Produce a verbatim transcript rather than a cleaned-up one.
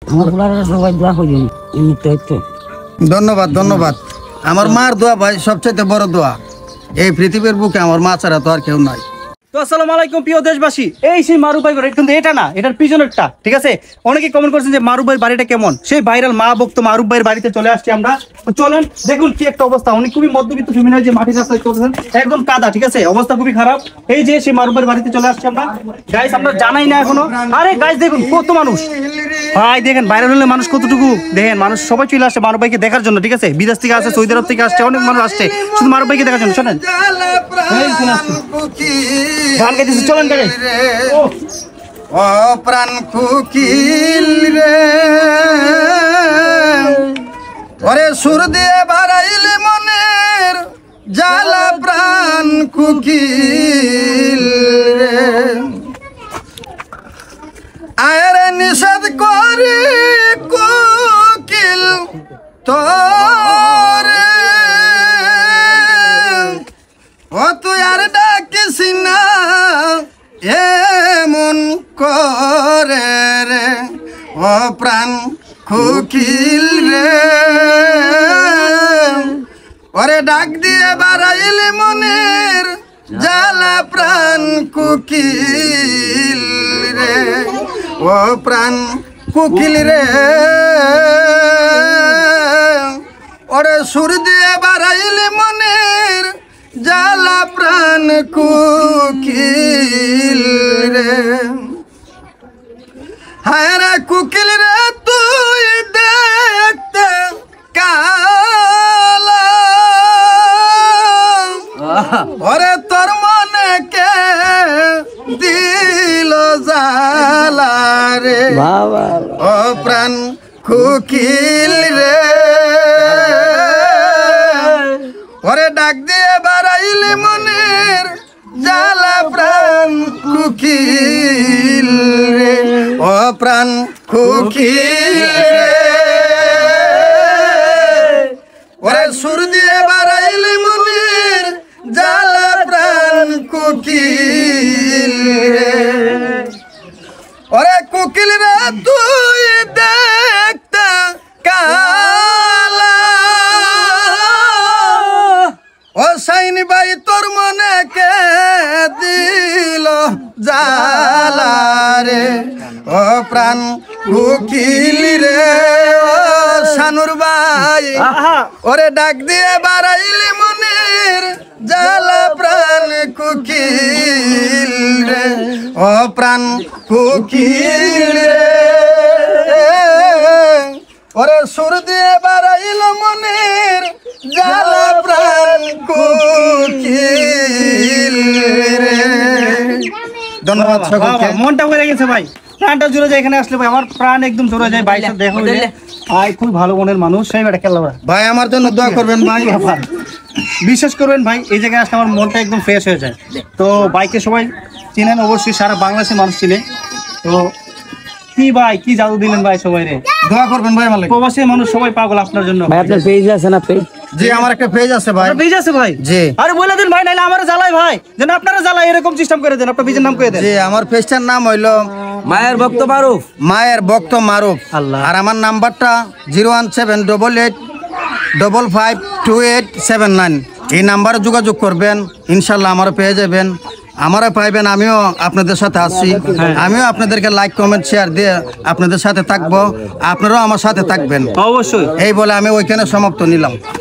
ধন্যবাদ ধন্যবাদ। আমার মার দোয়া ভাই সবচেয়ে বড় দোয়া। এই পৃথিবীর বুকে আমার মা ছাড়া তো আর কেউ নাই। তো আসসালামু আলাইকুম প্রিয় দেশবাসী, এই সেই মারুফ ভাই বাড়ি, কিন্তু এটা না, এটার পিছনেরটা, ঠিক আছে? অনেকে কমেন্ট করছেন যে মারুফ ভাইয়ের বাড়িটা কেমন। সেই ভাইরাল মা ভক্ত মারুফ ভাইয়ের বাড়িতে চলে আসছি আমরা। তো চলেন দেখুন কি একটা অবস্থা। উনি খুবই মধ্যবিত্ত ফ্যামিলির, যে মাটির রাস্তায় চলছেন, একদম কাদা, ঠিক আছে? অবস্থা খুবই খারাপ। এই যে সেই মারুফ ভাইয়ের বাড়িতে চলে আসছি আমরা। গাইস আমরা জানাই না এখনো। আরে গাইস দেখুন কত মানুষ ভাই, দেখেন ভাইরাল হলে মানুষ কতটুকু, দেখেন মানুষ সবাই চলে আসছে মারুফ ভাইকে দেখার জন্য, ঠিক আছে? বিদেশ থেকে আসছে, সৌদি আরব থেকে আসছে, অনেক মানুষ আসছে শুধু মারুফ ভাইকে দেখার জন্য। শোনেন গান গাইতেছে, চলেন গাড়ি। ও প্রাণ কুকিল রে, ওরে সুর দিয়ে বাড়াইলে মনের জ্বালা প্রাণ কুকিল রে, আয়রে নিষেধ করে কুকিল তোরে, ও তুই আর ডাকিস না এমন করে রে, ও প্রাণ কুকিল রে, ওরে ডাক দিয়ে বাড়াইলে মনের জ্বালা প্রাণ কুকিল রে, ও প্রাণ কুকিল রে, ওরে সুর দিয়ে বাড়াইলে মনের জ্বালা প্রাণ কুকিল রে, হায় রে কুকিল রে তুই দেখতে কালা, ওরে তোর মনে কে দিল জ্বালা রে, ও প্রাণ কুকিল রে, ওরে ডাক দিয়ে বাড়াইলে মনের জ্বালা প্রাণ কুকিল রে, ও প্রাণ কুকিল রে, ওরে সুর দিয়ে বাড়াইলে মনের জ্বালা প্রাণ কুকিল রে, ওরে কুকিল রে তুই দেখতে কালা, ও সাইনি ভাই তোর মনে কে দিল জ্বালা রে, ও প্রাণ কুকিল রে, ও শানুর ভাই ওরে ডাক দিয়ে বাড়াইলি মনের জ্বালা প্রাণ কুকিল রে, ও প্রাণ কুকিল রে, ওরে সুর দিয়ে বাড়াইল মনের জ্বালা প্রাণ কুকিল রে। ধন্যবাদ সকলকে। মনটা ভরে গেছে ভাই, প্রাণটা জুড়ে যায় এখানে আসলে ভাই, আমার প্রাণ একদম জুড়ে যায় ভাই। দেখো ভাই খুব ভালো মনের মানুষ, সেই বেটা খেলা ভাই, আমার জন্য দোয়া করবেন ভাই। বিশ্বাস করবেন ভাই, এই জায়গায় আসলে আমার মনটা একদম ফ্রেশ হয়ে যায়। তো বাইকে সবাই চিনেন অবশ্যই, সারা বাংলাদেশের মানুষ চিনে। তো কি ভাই কি জাদু দিলেন ভাই, সবাই রে দোয়া করবেন ভাই। মালিক প্রবাসী মানুষ সবাই পাগল আপনার জন্য। ভাই আপনার পেজ আছে না? পেজ জি আমার একটা পেজ আছে ভাই। পেজ আছে ভাই? জি। আরে বলে দেন ভাই, নাইলে আমারে জ্বালাই ভাই, যেন আপনারা জ্বালাই এরকম সিস্টেম করে দেন। আপনার পেজের নাম করে দেন। জি আমার পেজটার নাম হইলো মায়ের ভক্ত মারুফ। মায়ের ভক্ত মারুফ। আল্লাহ। আর আমার নাম্বারটা zero one seven double eight double five two eight seven nine. এই নাম্বারে যোগাযোগ করবেন, ইনশাল্লাহ আমারও পেয়ে যাবেন, আমারও পাইবেন। আমিও আপনাদের সাথে আসছি, আমিও আপনাদেরকে লাইক কমেন্ট শেয়ার দিয়ে আপনাদের সাথে থাকবো, আপনারাও আমার সাথে থাকবেন অবশ্যই। এই বলে আমি ওইখানে সমাপ্ত নিলাম।